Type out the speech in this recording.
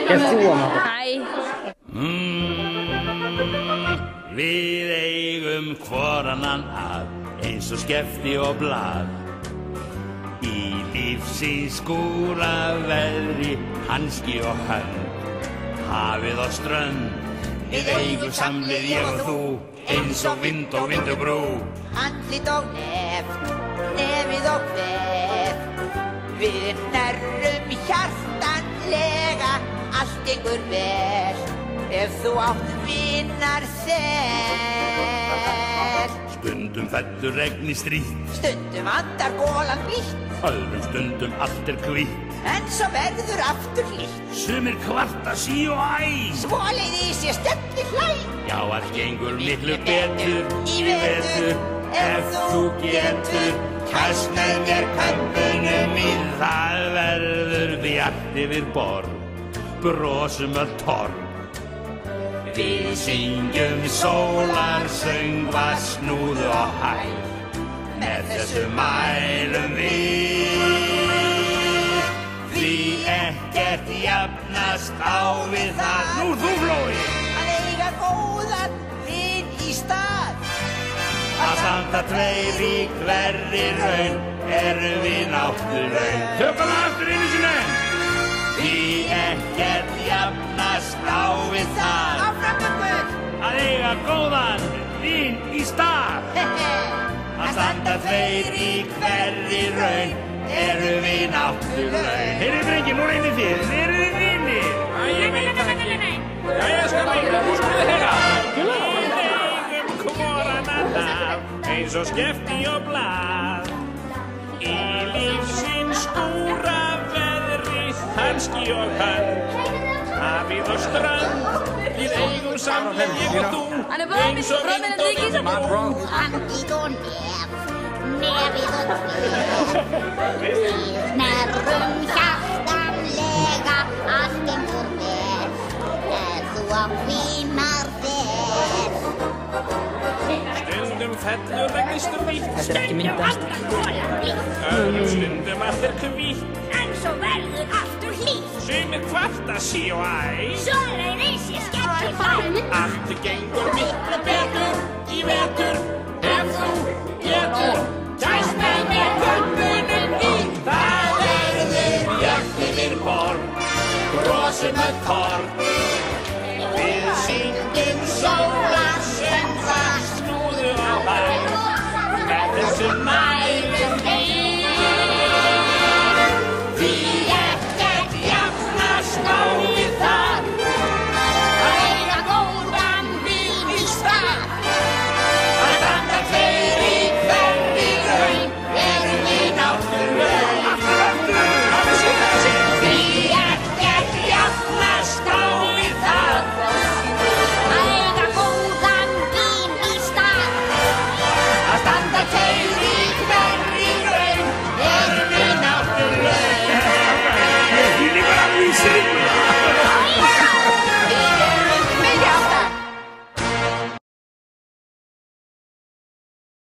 Hæ. Við eigum hvor annan að eins og skefti og blað. Í lífsins skúraveðri, hanski og hönd, hafið og strönd. Við eigum samlið ég og þú, eins og vind og vindubrú. Andlit og nef, nefið og vef. Við nærrum hjartanlega, allt gengur vel. Ef þú átt vinar sel. Stundum fellur regn í stríð, Stundum andar golan blítt, öðrum stundum allt hvítt. en svo verður aftur hlýtt. Sumir kvarta sí og æ. Svoleiðis ég stefni hlæ. Já, allt gengur miklu betur í vetur ef þú getur. Kast með mér kömpunum í, það verður bjart yfir borg, brosum öll torg. Við syngjum sólarsöngva, snúðu og hæð, með þessu mælum við. Því ekkert jafnast á við það. Nú þú Flói! Að eiga góðan vin í stað. Að standa tveir í hverri raun, vináttuleið. Tökum það aftur einu sinni. Því ekkert jafnast á við það. Áfram ykkur! Að eiga góðan vin í stað. Að standa tveir í hverri raun, vináttuleið. Heyrðu drengir, nú reynið þið. Eruð þið vinir? Ég veit það ekki. Jæja, skapleika, þú skoðu heyra. Við eigum hvor annan, eins og skefti og blað. Í lífsins skúraveðri, hanski og hönd, hafið og strönd. Við eigum samlið ég og þú, eins og vind og vindubrú. Andlit og nef, nefið og vef. Við nærrum hjartanlega, allt gengur vel. Ef þú átt vinar vel. Stundum fellur regn í stríð, stundum andar golan blítt, öðrum stundum allt hvítt, En svo verður aftur hlýtt. sumir kvarta sí og æ. Svoleiðis ég skellti hlæ. Allt gengur miklu betur í vetur ef þú getur. Kæst með mér kömpunum í, Það verður bjart yfir borg, brosum öll torg. Við syngjum sól